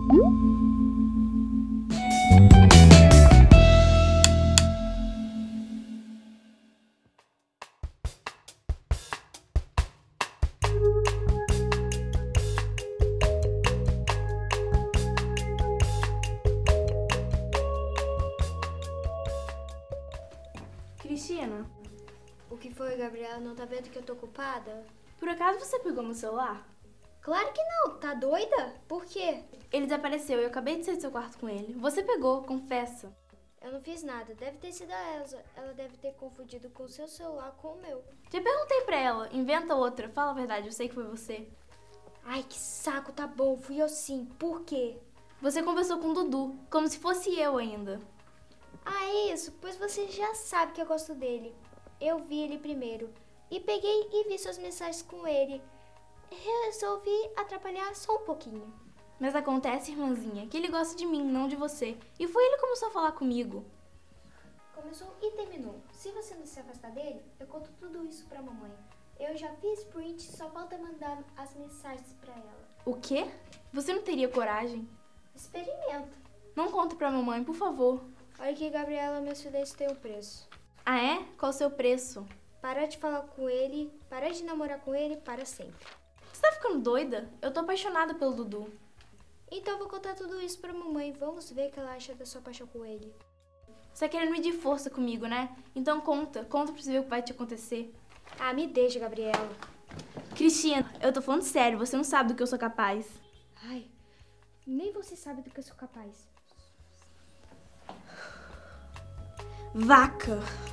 Cristina, O que foi, Gabriela? Não tá vendo que eu tô ocupada? por acaso você pegou meu celular? Claro que não, tá doida? Por quê? Ele desapareceu e eu acabei de sair do seu quarto com ele. Você pegou, confessa. Eu não fiz nada, deve ter sido a Elsa. Ela deve ter confundido com o seu celular com o meu. Já perguntei pra ela, inventa outra, fala a verdade, eu sei que foi você. Ai, que saco, tá bom, fui eu sim. Por quê? Você conversou com o Dudu, como se fosse eu ainda. Ah, é isso, pois você já sabe que eu gosto dele. Eu vi ele primeiro e peguei e vi suas mensagens com ele. Resolvi atrapalhar só um pouquinho. Mas acontece, irmãzinha, que ele gosta de mim, não de você. E foi ele que começou a falar comigo. Começou e terminou. Se você não se afastar dele, eu conto tudo isso pra mamãe. Eu já fiz print, só falta mandar as mensagens pra ela. O quê? Você não teria coragem? Experimenta. Não conta pra mamãe, por favor. Olha aqui, Gabriela, meu silêncio tem um preço. Ah, é? Qual o seu preço? Parar de falar com ele, parar de namorar com ele para sempre. Você tá ficando doida? Eu tô apaixonada pelo Dudu. Então eu vou contar tudo isso pra mamãe. Vamos ver o que ela acha da sua paixão com ele. Você tá querendo medir força comigo, né? Então conta pra você ver o que vai te acontecer. Ah, me deixa, Gabriela. Cristina, eu tô falando sério, você não sabe do que eu sou capaz. Ai, nem você sabe do que eu sou capaz. Vaca!